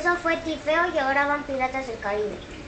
eso fue Tifeo y ahora van Piratas del Caribe.